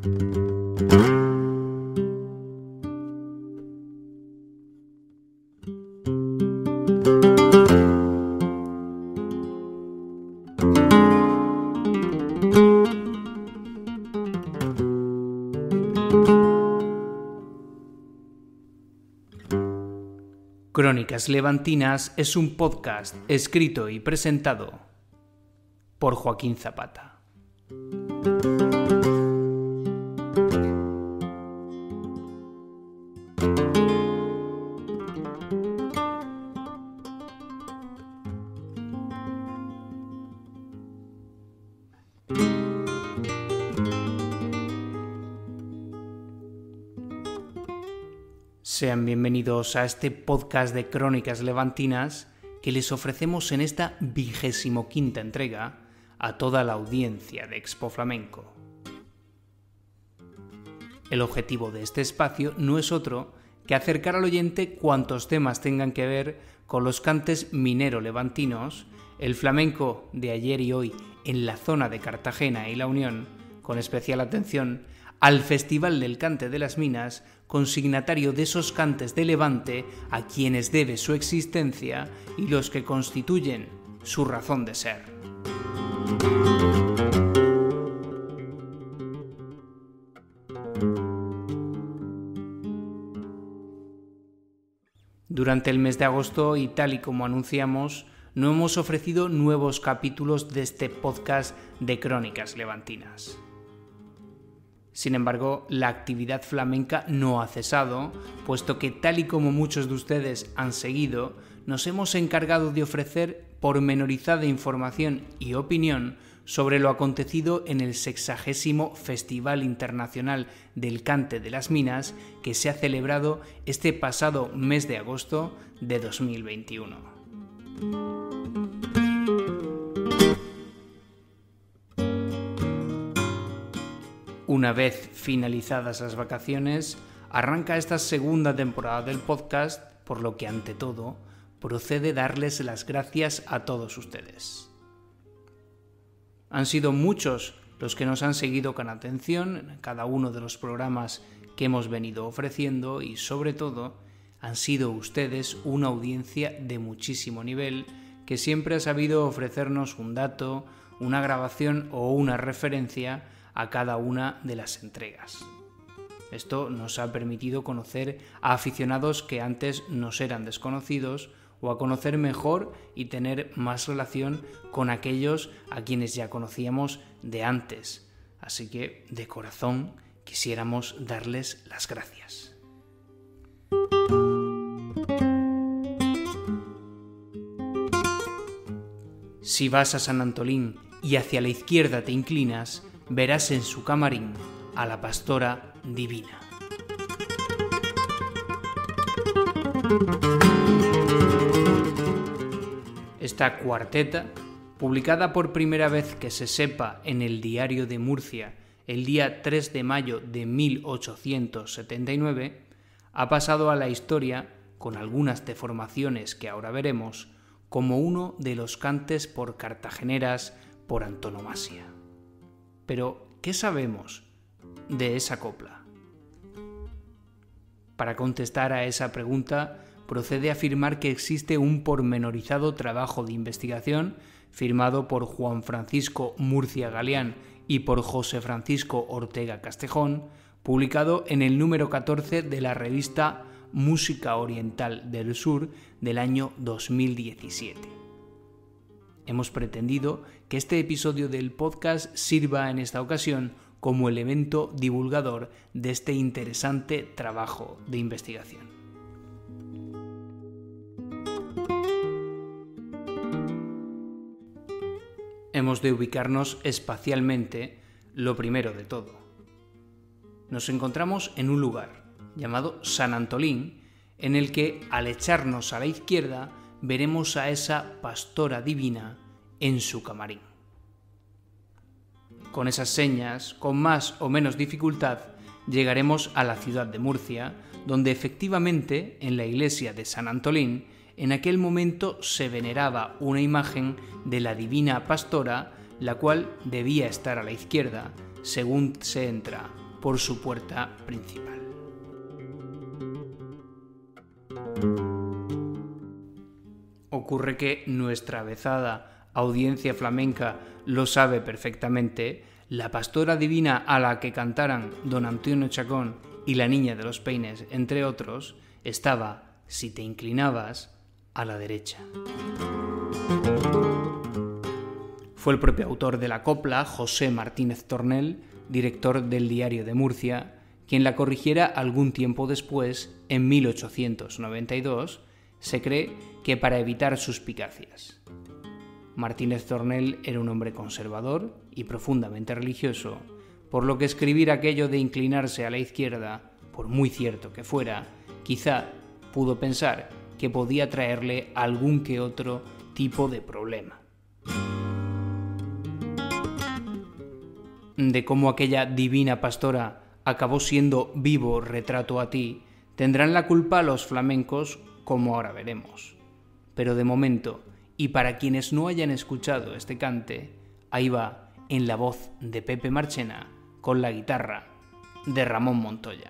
Crónicas Levantinas es un podcast escrito y presentado por Joaquín Zapata. Sean bienvenidos a este podcast de Crónicas Levantinas que les ofrecemos en esta 25ª entrega a toda la audiencia de Expo Flamenco. El objetivo de este espacio no es otro que acercar al oyente cuantos temas tengan que ver con los cantes minero-levantinos, el flamenco de ayer y hoy en la zona de Cartagena y La Unión, con especial atención al Festival del Cante de las Minas, consignatario de esos cantes de Levante a quienes debe su existencia y los que constituyen su razón de ser. Durante el mes de agosto, y tal y como anunciamos, no hemos ofrecido nuevos capítulos de este podcast de Crónicas Levantinas. Sin embargo, la actividad flamenca no ha cesado, puesto que, tal y como muchos de ustedes han seguido, nos hemos encargado de ofrecer pormenorizada información y opinión sobre lo acontecido en el 60º Festival Internacional del Cante de las Minas, que se ha celebrado este pasado mes de agosto de 2021. Una vez finalizadas las vacaciones, arranca esta segunda temporada del podcast, por lo que ante todo procede darles las gracias a todos ustedes. Han sido muchos los que nos han seguido con atención en cada uno de los programas que hemos venido ofreciendo y, sobre todo, han sido ustedes una audiencia de muchísimo nivel que siempre ha sabido ofrecernos un dato, una grabación o una referencia a cada una de las entregas. Esto nos ha permitido conocer a aficionados que antes nos eran desconocidos o a conocer mejor y tener más relación con aquellos a quienes ya conocíamos de antes. Así que, de corazón, quisiéramos darles las gracias. Si vas a San Antolín y hacia la izquierda te inclinas, verás en su camarín a la pastora divina. Esta cuarteta, publicada por primera vez que se sepa en el Diario de Murcia el día 3 de mayo de 1879, ha pasado a la historia, con algunas deformaciones que ahora veremos, como uno de los cantes por cartageneras por antonomasia. Pero, ¿qué sabemos de esa copla? Para contestar a esa pregunta, procede afirmar que existe un pormenorizado trabajo de investigación firmado por Juan Francisco Murcia Galeán y por José Francisco Ortega Castejón, publicado en el número 14 de la revista Música Oriental del Sur del año 2017. Hemos pretendido que este episodio del podcast sirva en esta ocasión como elemento divulgador de este interesante trabajo de investigación. Hemos de ubicarnos espacialmente, lo primero de todo. Nos encontramos en un lugar llamado San Antolín, en el que, al echarnos a la izquierda, veremos a esa pastora divina en su camarín. Con esas señas, con más o menos dificultad, llegaremos a la ciudad de Murcia, donde efectivamente, en la iglesia de San Antolín, en aquel momento se veneraba una imagen de la divina pastora, la cual debía estar a la izquierda, según se entra por su puerta principal. Ocurre que nuestra avezada audiencia flamenca lo sabe perfectamente. La pastora divina a la que cantaran don Antonio Chacón y la niña de los peines, entre otros, estaba, si te inclinabas, a la derecha. Fue el propio autor de la copla, José Martínez Tornel, director del Diario de Murcia, quien la corrigiera algún tiempo después, en 1892, se cree que para evitar suspicacias. Martínez Tornel era un hombre conservador y profundamente religioso, por lo que escribir aquello de inclinarse a la izquierda, por muy cierto que fuera, quizá pudo pensar que podía traerle algún que otro tipo de problema. De cómo aquella divina pastora acabó siendo vivo retrato a ti, tendrán la culpa los flamencos, como ahora veremos. Pero de momento, y para quienes no hayan escuchado este cante, ahí va, en la voz de Pepe Marchena, con la guitarra de Ramón Montoya.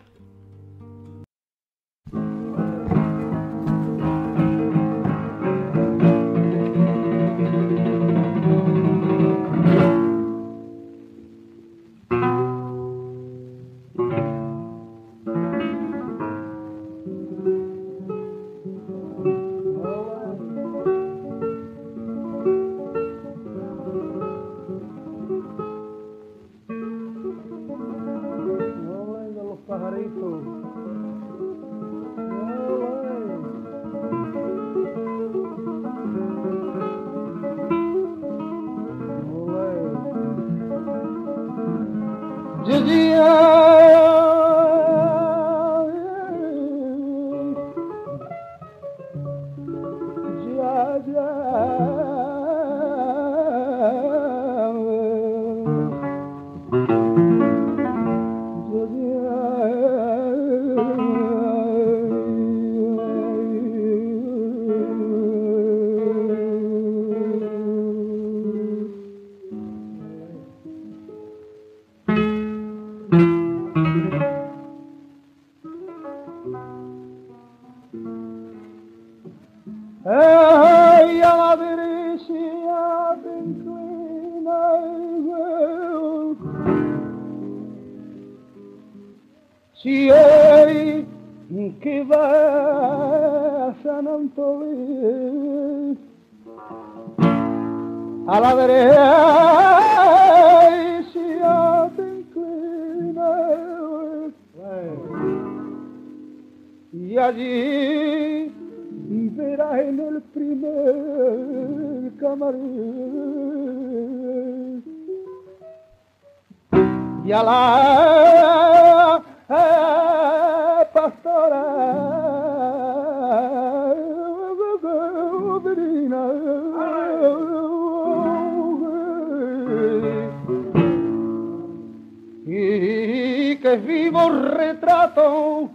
Si hay que va a San Antolín, a la derecha te inclinas, y allí verás en el primer camarín y a la pastora divina y que vivo retrato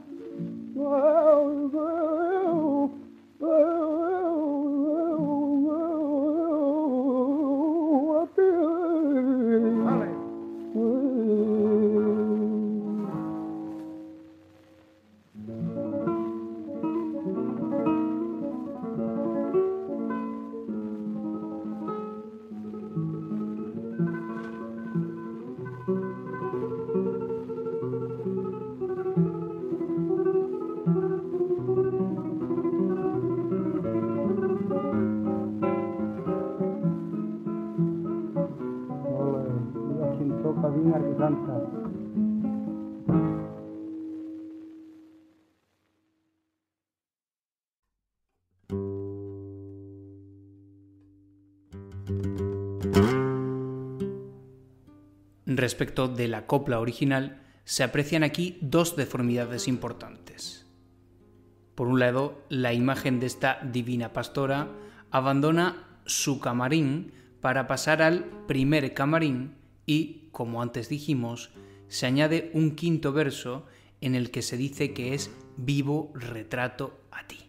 Respecto de la copla original, se aprecian aquí dos deformidades importantes. Por un lado, la imagen de esta divina pastora abandona su camarín para pasar al primer camarín y, como antes dijimos, se añade un quinto verso en el que se dice que es vivo retrato a ti.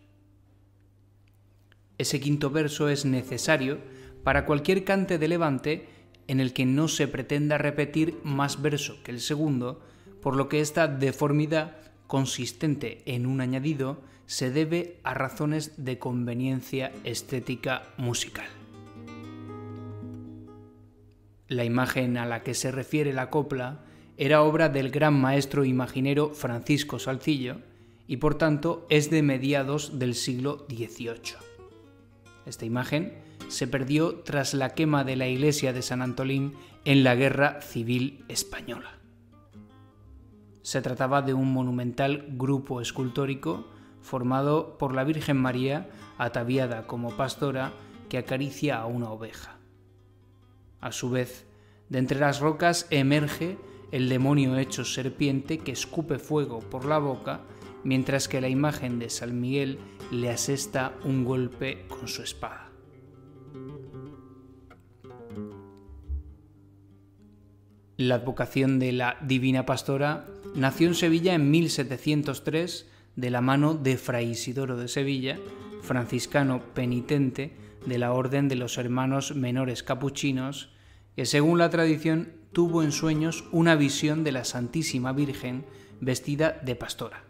Ese quinto verso es necesario para cualquier cante de levante en el que no se pretenda repetir más verso que el segundo, por lo que esta deformidad, consistente en un añadido, se debe a razones de conveniencia estética musical. La imagen a la que se refiere la copla era obra del gran maestro imaginero Francisco Salzillo y por tanto es de mediados del siglo XVIII. Esta imagen se perdió tras la quema de la iglesia de San Antolín en la Guerra Civil Española. Se trataba de un monumental grupo escultórico formado por la Virgen María ataviada como pastora que acaricia a una oveja. A su vez, de entre las rocas emerge el demonio hecho serpiente que escupe fuego por la boca, mientras que la imagen de San Miguel le asesta un golpe con su espada. La advocación de la Divina Pastora nació en Sevilla en 1703 de la mano de Fray Isidoro de Sevilla, franciscano penitente de la Orden de los Hermanos Menores Capuchinos, que según la tradición tuvo en sueños una visión de la Santísima Virgen vestida de pastora.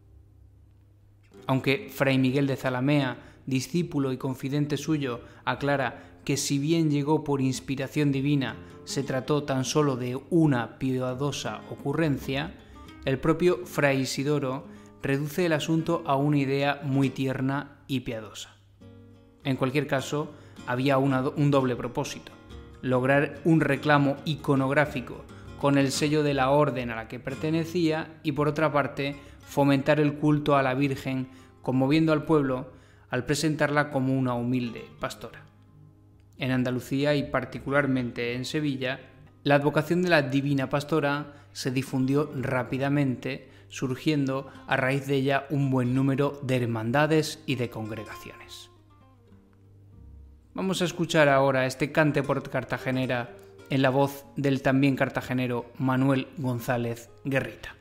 Aunque Fray Miguel de Zalamea, discípulo y confidente suyo, aclara que si bien llegó por inspiración divina, se trató tan solo de una piadosa ocurrencia, el propio Fray Isidoro reduce el asunto a una idea muy tierna y piadosa. En cualquier caso, había un doble propósito: lograr un reclamo iconográfico con el sello de la orden a la que pertenecía y, por otra parte, fomentar el culto a la Virgen, conmoviendo al pueblo al presentarla como una humilde pastora. En Andalucía y particularmente en Sevilla, la advocación de la Divina Pastora se difundió rápidamente, surgiendo a raíz de ella un buen número de hermandades y de congregaciones. Vamos a escuchar ahora este cante por cartagenera en la voz del también cartagenero Manuel González Guerrita.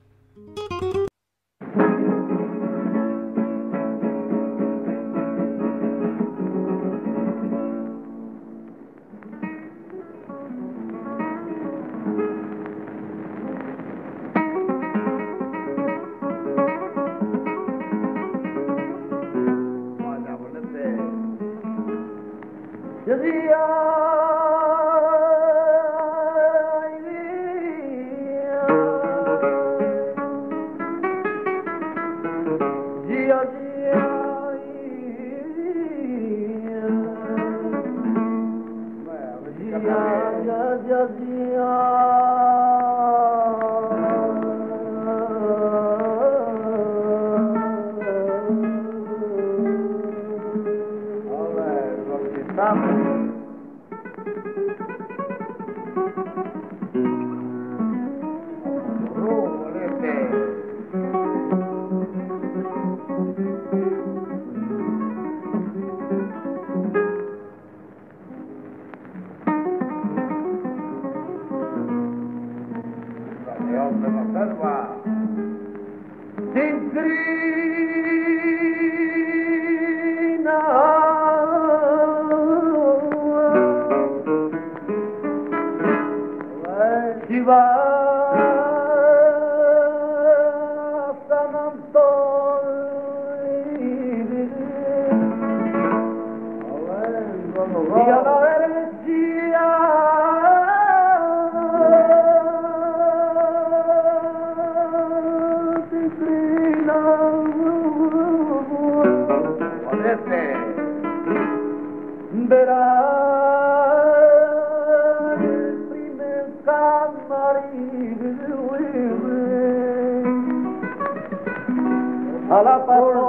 A la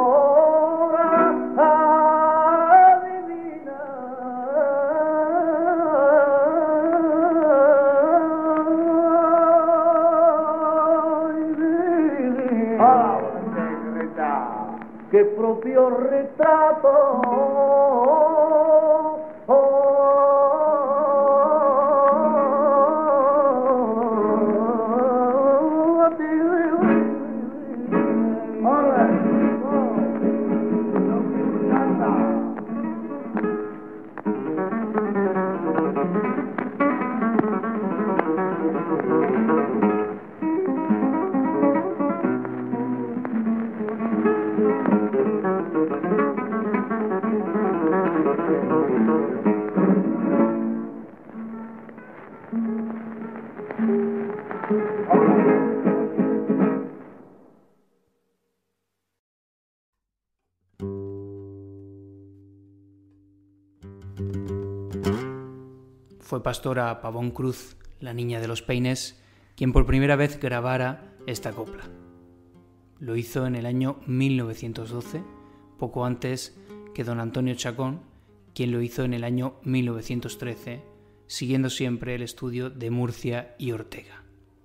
pastora divina, que propio retrato fue Pastora Pavón Cruz, la niña de los peines, quien por primera vez grabara esta copla. Lo hizo en el año 1912, poco antes que don Antonio Chacón, quien lo hizo en el año 1913, siguiendo siempre el estudio de Murcia y Ortega.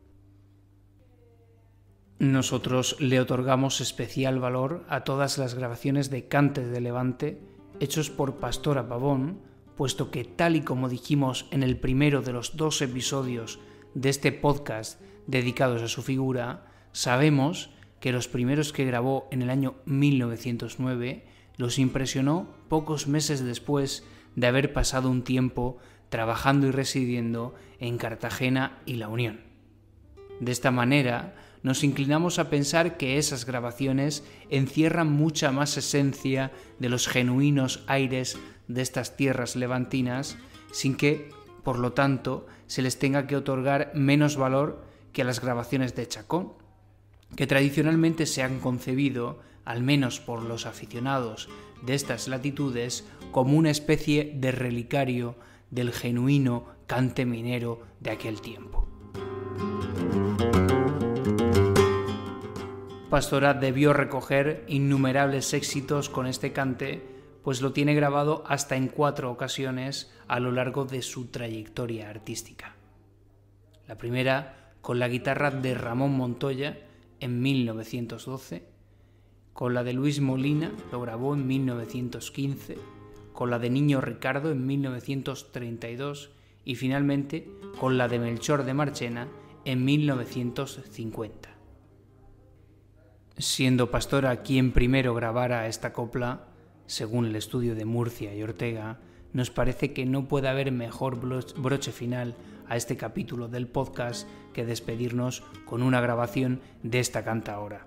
Nosotros le otorgamos especial valor a todas las grabaciones de cantes de Levante hechos por Pastora Pavón, puesto que, tal y como dijimos en el primero de los 2 episodios de este podcast dedicados a su figura, sabemos que los primeros que grabó en el año 1909 los impresionó pocos meses después de haber pasado un tiempo trabajando y residiendo en Cartagena y La Unión. De esta manera, nos inclinamos a pensar que esas grabaciones encierran mucha más esencia de los genuinos aires de estas tierras levantinas, sin que, por lo tanto, se les tenga que otorgar menos valor que a las grabaciones de Chacón, que tradicionalmente se han concebido, al menos por los aficionados de estas latitudes, como una especie de relicario del genuino cante minero de aquel tiempo. Pastora debió recoger innumerables éxitos con este cante, pues lo tiene grabado hasta en 4 ocasiones a lo largo de su trayectoria artística. La primera con la guitarra de Ramón Montoya en 1912, con la de Luis Molina lo grabó en 1915, con la de Niño Ricardo en 1932 y finalmente con la de Melchor de Marchena en 1950. Siendo Pastora quien primero grabara esta copla, según el estudio de Murcia y Ortega, nos parece que no puede haber mejor broche final a este capítulo del podcast que despedirnos con una grabación de esta cantaora.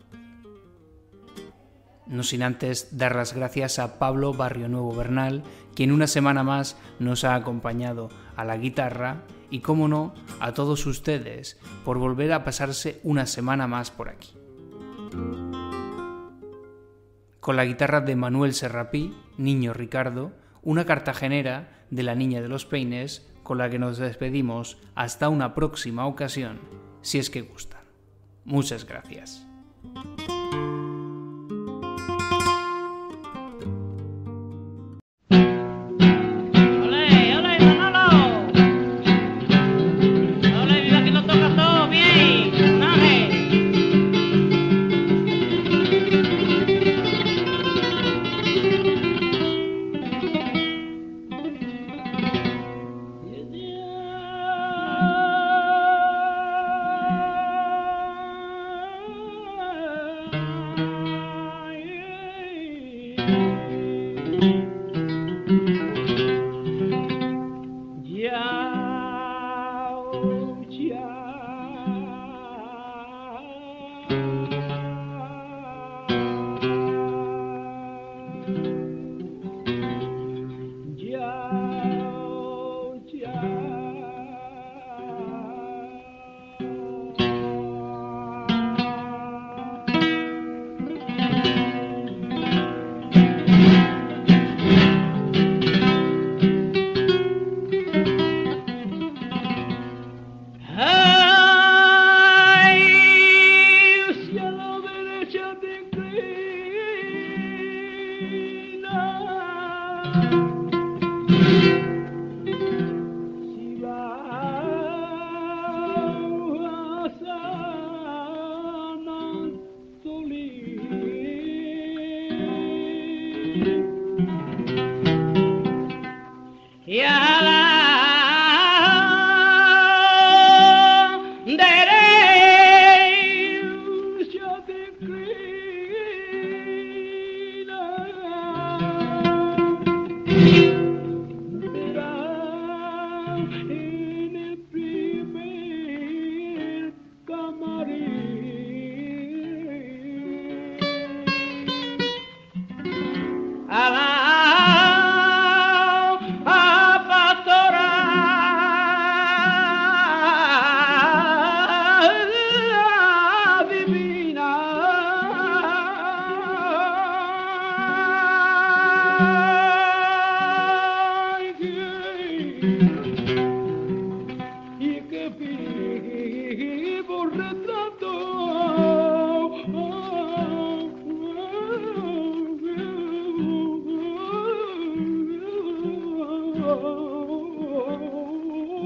No sin antes dar las gracias a Pablo Barrionuevo Bernal, quien una semana más nos ha acompañado a la guitarra, y cómo no, a todos ustedes por volver a pasarse una semana más por aquí. Con la guitarra de Manuel Serrapí, Niño Ricardo, una cartagenera de la Niña de los Peines, con la que nos despedimos hasta una próxima ocasión, si es que gustan. Muchas gracias.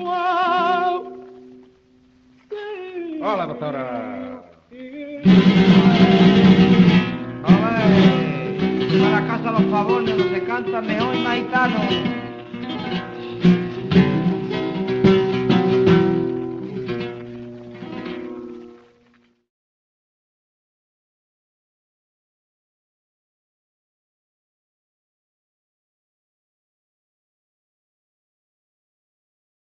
Hola, doctora. A la casa los pavones, no se canta mejor maitano.